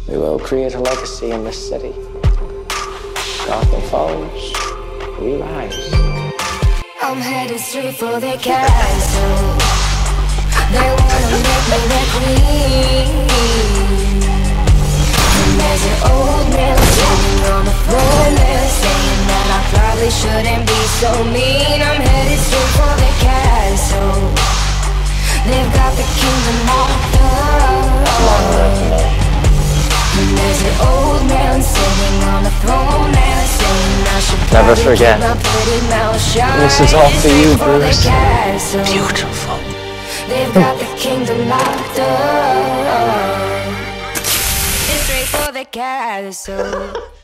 We will create a legacy in this city. Gotham falls, we rise. I'm headed straight for the castle. They wanna make me their queen. And there's an old man sitting on the throne there, saying that I probably shouldn't be so mean. I'm headed straight for the castle. They've got the kingdom locked up. And there's an old man sitting on the throne there, saying I should never probably forget. keep my pretty mouth shut. This is all for you, Bruce. Beautiful. They've got the kingdom locked up. It's straight for the castle.